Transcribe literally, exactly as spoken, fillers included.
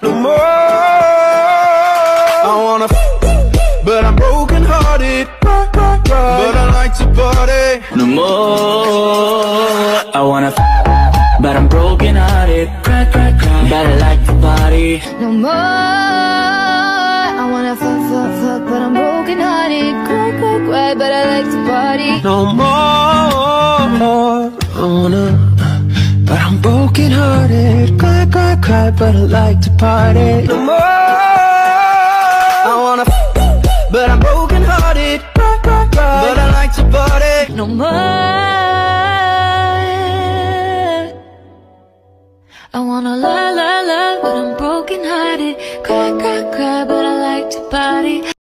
no more. I wanna f, but I'm broken hearted. But I like to party. No more. I wanna f, but I'm broken hearted. Cry, cry, cry, but I like to party. No more. I wanna fuck, fuck, fuck, but I'm broken hearted. Cry, cry, cry, but I like to party. No more. I wanna, but I'm broken hearted. Cry, cry, cry, but I like to party. No more.